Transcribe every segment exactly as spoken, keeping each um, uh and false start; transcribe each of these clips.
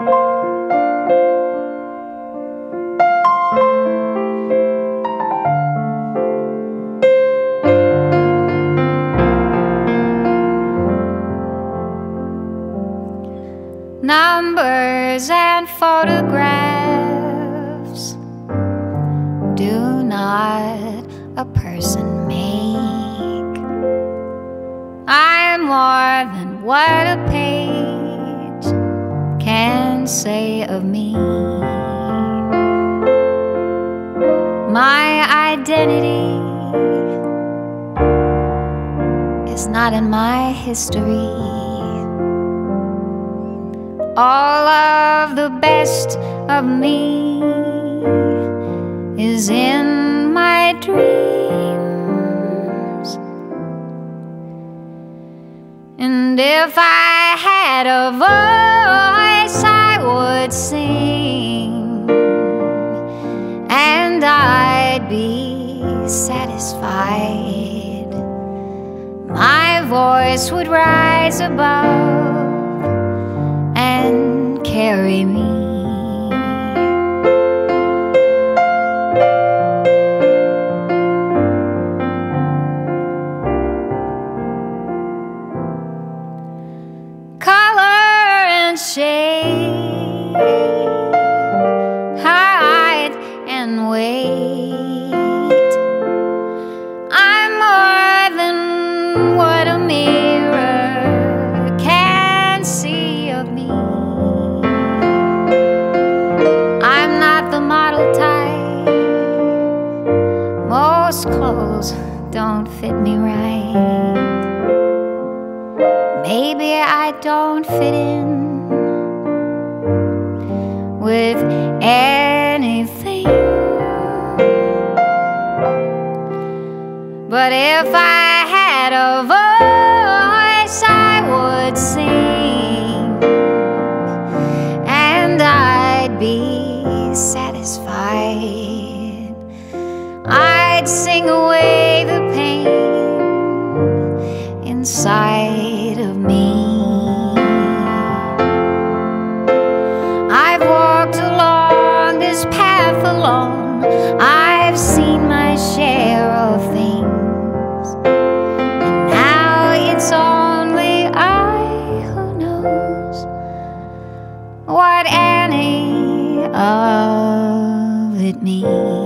Numbers and photographs do not a person make. I'm more than what a page can say of me. My identity is not in my history. All of the best of me is in my dreams. And if I had a voice, I would sing, and I'd be satisfied. My voice would rise above and carry me. Color and shade, height and weight, I'm more than what a mirror can see of me. I'm not the model type. Most clothes don't fit me right. Maybe I don't fit in with anything. But if I had a voice, I would sing, and I'd be satisfied. I'd sing away the pain inside of me. I've walked along this path alone. I've seen my share of things, and now it's only I who knows what any of it means.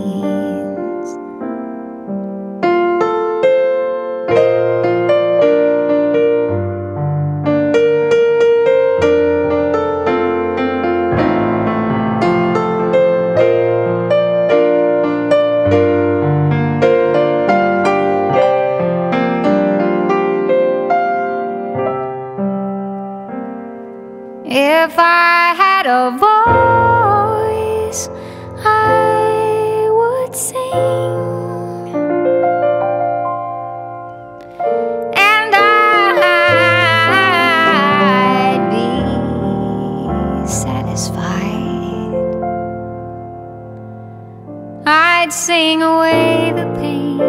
If I had a voice, I would sing, and I'd be satisfied. I'd sing away the pain.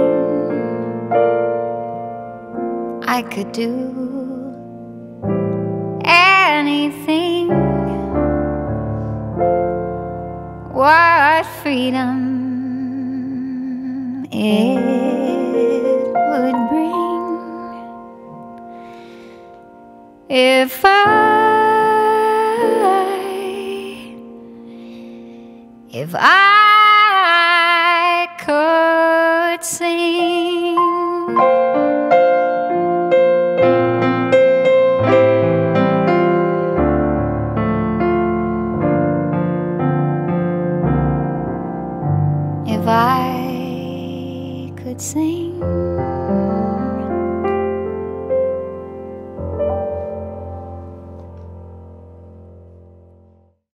I could do anything. What freedom it would bring if I if I could sing. If I could sing.